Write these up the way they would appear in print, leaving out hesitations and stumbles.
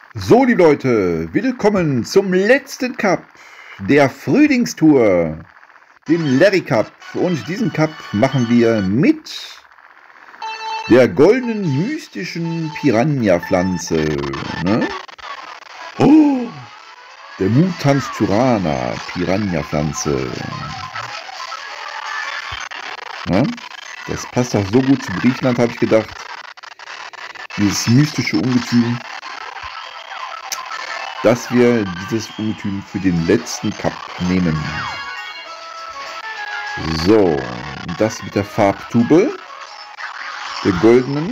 So, liebe Leute, willkommen zum letzten Cup der Frühlingstour, dem Larry Cup. Und diesen Cup machen wir mit der goldenen mystischen Piranha-Pflanze. Ne? Oh, der Mutans Tyrana Piranha-Pflanze. Ne? Das passt auch so gut zu Griechenland, habe ich gedacht. Dieses mystische Ungetüm, dass wir dieses Ungetüm für den letzten Cup nehmen. So, und das mit der Farbtube, der goldenen,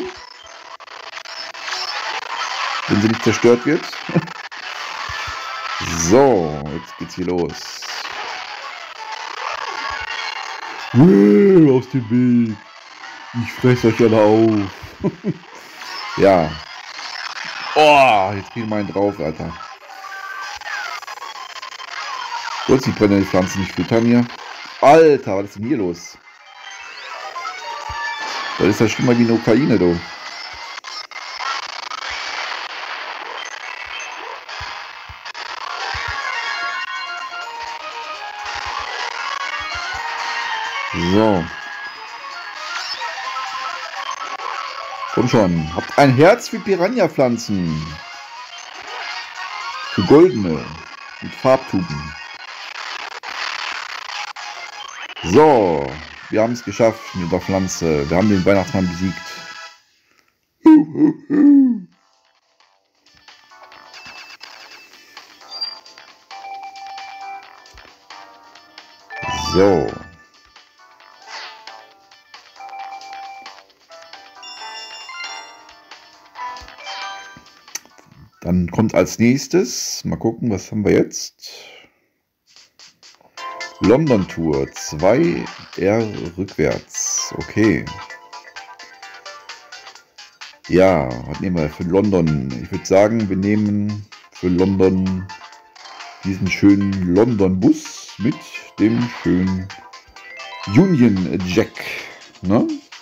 wenn sie nicht zerstört wird. So, jetzt geht's hier los. Aus dem Weg. Ich fresse euch alle auf. Ja. Oh, jetzt kriegen wir einen drauf, Alter. Kurz die brennende Pflanze nicht füttern hier. Alter, was ist denn hier los? Das ist ja schlimmer wie in der Ukraine, du. So. Komm schon. Habt ein Herz für Piranha-Pflanzen. Für goldene. Mit Farbtuben. So. Wir haben es geschafft mit der Pflanze. Wir haben den Weihnachtsmann besiegt. So. Dann kommt als nächstes, mal gucken, was haben wir jetzt? London Tour 2R rückwärts. Okay. Ja, was nehmen wir für London? Ich würde sagen, wir nehmen für London diesen schönen London-Bus mit dem schönen Union Jack. Ne?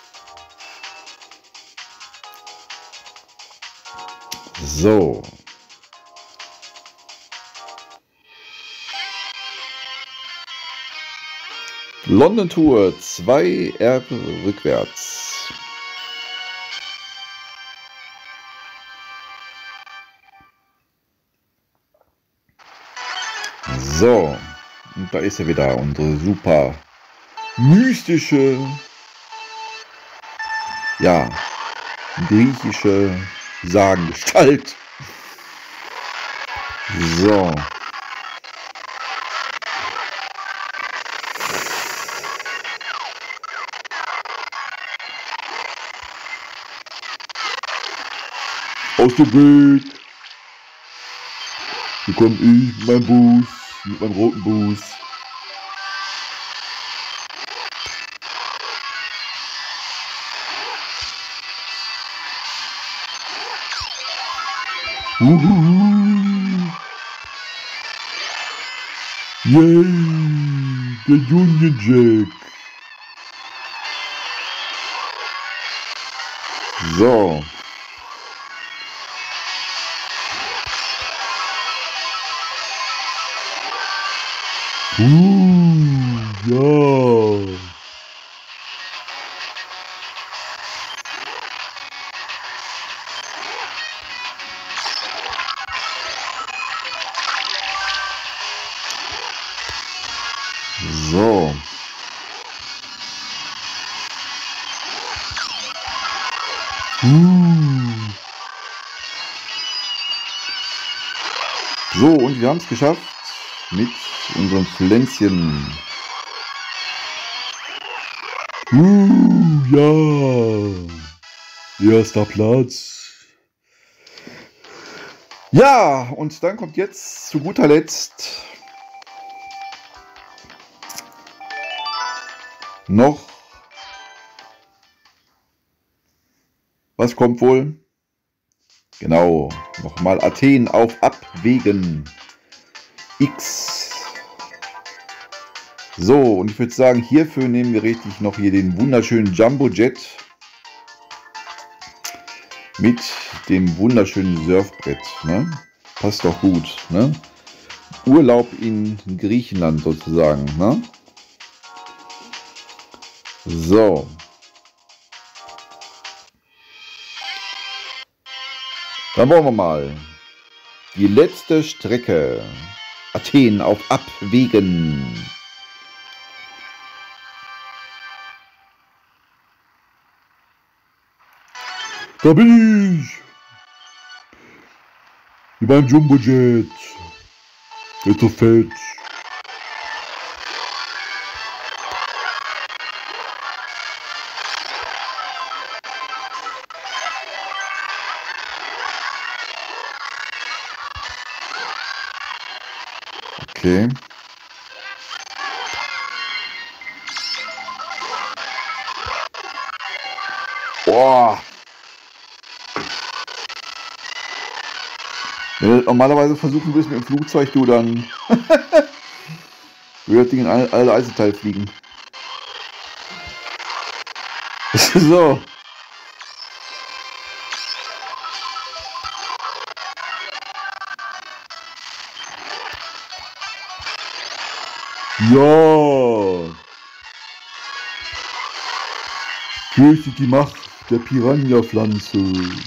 So. London Tour 2R rückwärts. So. Und da ist er wieder, unsere super mystische, ja, griechische Sagengestalt. So. Aus dem Weg. Hier komme ich mit meinem Bus, mit meinem roten Bus. Yay, der Union Jack. So. Ja. So. So, und wir haben es geschafft mit unserem Pflänzchen. Ja. Erster Platz. Ja, und dann kommt jetzt zu guter Letzt noch, was kommt wohl? Genau, nochmal Athen auf Abwägen X. So, und ich würde sagen, hierfür nehmen wir richtig noch hier den wunderschönen Jumbo Jet. mit dem wunderschönen Surfbrett. Ne? Passt doch gut. Ne? Urlaub in Griechenland sozusagen. Ne? So. Dann wollen wir mal. Die letzte Strecke. Athen auf Abwägen. Da bin ich. Wie beim Jumbojet. Wird so fett. Okay. Boah. Wenn du normalerweise versuchen willst mit dem Flugzeug, du, dann würde das Ding in alle Eisenteile fliegen. So. Ja. Fürchtet die Macht der Piranha-Pflanze.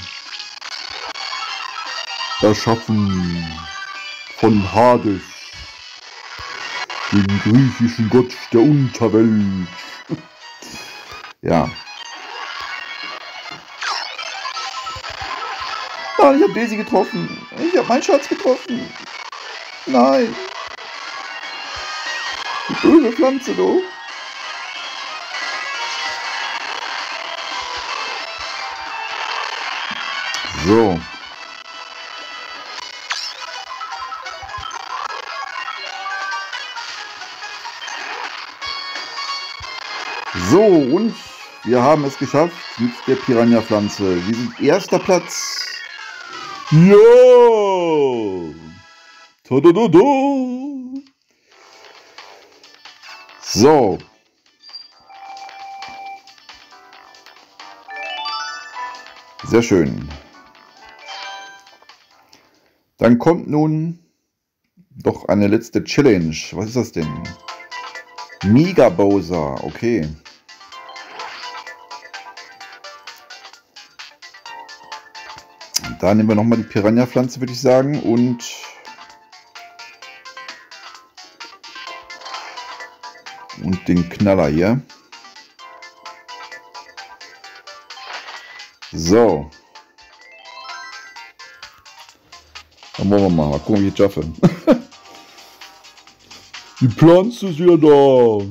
Erschaffen von Hades, dem griechischen Gott der Unterwelt. Ja. Nein, ich habe Daisy getroffen. Ich habe meinen Schatz getroffen. Nein. Die böse Pflanze, du. So. So, und wir haben es geschafft mit der Piranha-Pflanze. Wir sind erster Platz. Ja! Ta-da-da-da! So. Sehr schön. Dann kommt nun doch eine letzte Challenge. Was ist das denn? Mega Bowser, okay. Da nehmen wir nochmal die Piranha-Pflanze, würde ich sagen, und den Knaller hier. So. Dann wollen wir mal gucken, wie ich es schaffe. Die Pflanze ist wieder da.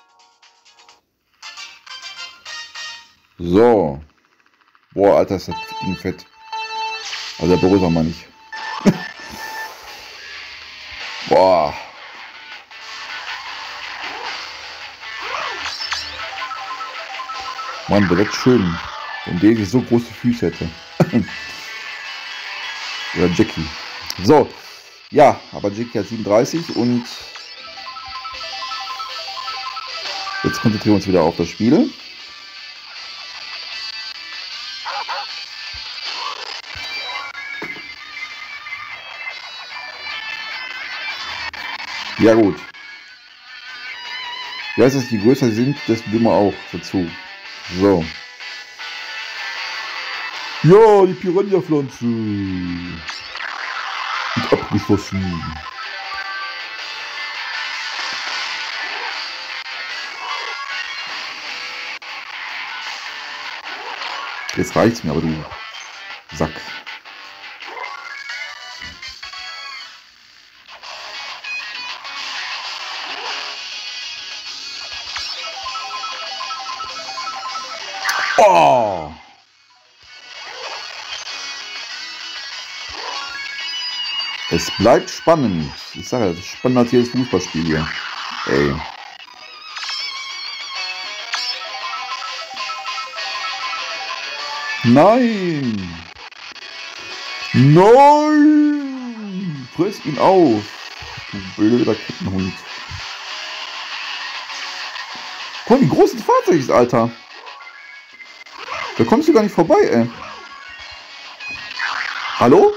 So. Boah, Alter, ist das Ding fett. Also der Bowser mal nicht. Boah. Mann, wäre das schön, wenn Daisy so große Füße hätte. Oder Jackie. So. Ja, aber Jackie hat 37 und jetzt konzentrieren wir uns wieder auf das Spiel. Ja gut. Ja, es ist, je größer sie sind, desto dümmer auch dazu. So. Ja, die Piranha-Pflanze. Ist abgeschlossen. Jetzt reicht's mir, aber du Sack. Oh! Es bleibt spannend. Ich sage ja, das ist spannender als jedes Fußballspiel hier. Ey. Nein! Nein! Friss ihn auf! Du blöder Kettenhund. Guck mal, wie groß das Fahrzeug ist, Alter. Da kommst du gar nicht vorbei, ey. Hallo?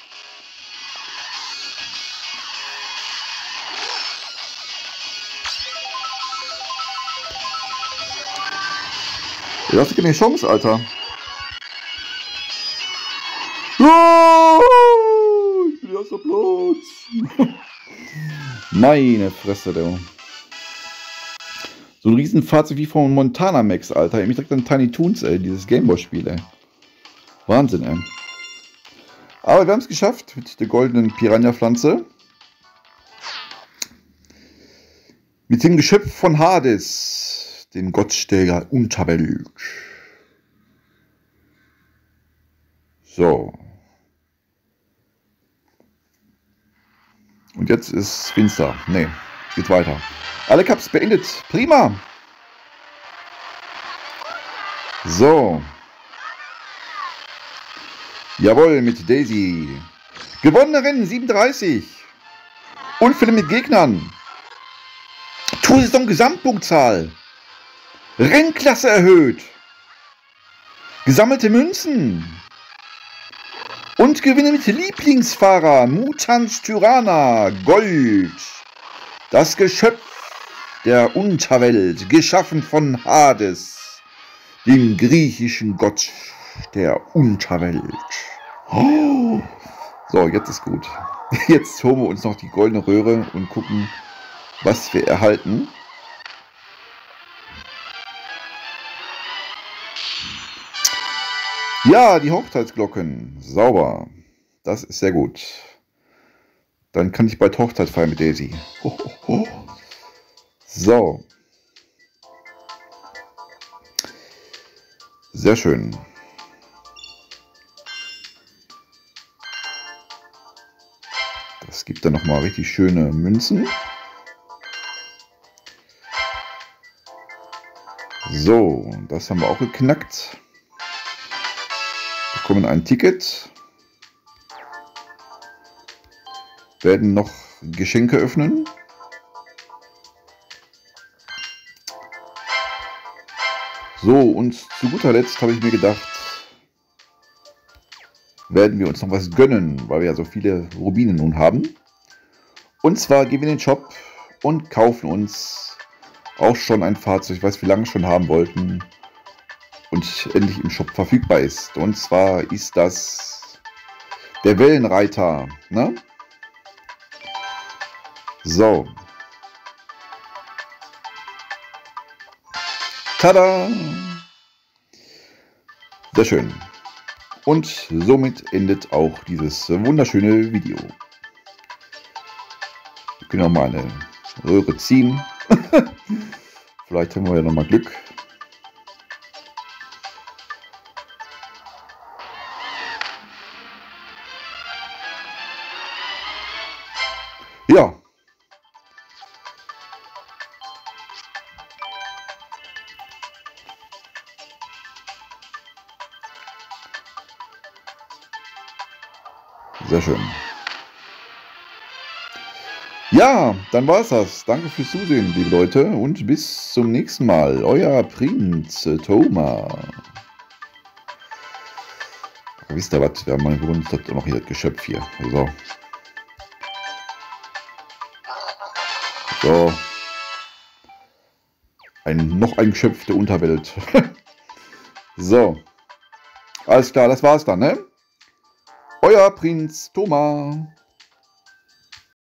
Du hast keine Chance, Alter. Oh, ich bin erster Platz. Meine Fresse, du. So ein Riesenfahrzeug wie von Montana Max, Alter. Ich mich direkt an Tiny Toons, ey, dieses Gameboy-Spiel, ey. Wahnsinn, ey. Aber wir haben es geschafft mit der goldenen Piranha-Pflanze. Mit dem Geschöpf von Hades, dem Gott der Unterwelt. So. Und jetzt ist finster. Nee, geht weiter. Alle Cups beendet. Prima. So. Jawohl, mit Daisy. Gewonnene Rennen 37. Unfälle mit Gegnern. Tour-Saison Gesamtpunktzahl. Rennklasse erhöht. Gesammelte Münzen. Und Gewinne mit Lieblingsfahrer. Mutant Tyranna. Gold. Das Geschöpf der Unterwelt. Geschaffen von Hades. Dem griechischen Gott der Unterwelt. Oh. So, jetzt ist gut. Jetzt holen wir uns noch die goldene Röhre und gucken, was wir erhalten. Ja, die Hochzeitsglocken. Sauber. Das ist sehr gut. Dann kann ich bald Hochzeit feiern mit Daisy. Ho, ho, ho. So. Sehr schön. Das gibt dann nochmal richtig schöne Münzen. So, das haben wir auch geknackt. Wir bekommen ein Ticket. Werden noch Geschenke öffnen. So, und zu guter Letzt habe ich mir gedacht, werden wir uns noch was gönnen, weil wir ja so viele Rubine nun haben. Und zwar gehen wir in den Shop und kaufen uns auch schon ein Fahrzeug, was wir lange schon haben wollten und endlich im Shop verfügbar ist. Und zwar ist das der Wellenreiter, ne? So. Tada! Sehr schön. Und somit endet auch dieses wunderschöne Video. Wir können auch mal eine Röhre ziehen. Vielleicht haben wir ja nochmal Glück. Ja. Sehr schön. Ja, dann war es das. Danke fürs Zusehen, liebe Leute. Und bis zum nächsten Mal. Euer Prinz Thomas. Wisst ihr was? Wir haben mal gewundert, noch hier das Geschöpf hier. So. So. Noch ein Geschöpf der Unterwelt. So. Alles klar, das war's dann, ne? Euer Prinz Thomas.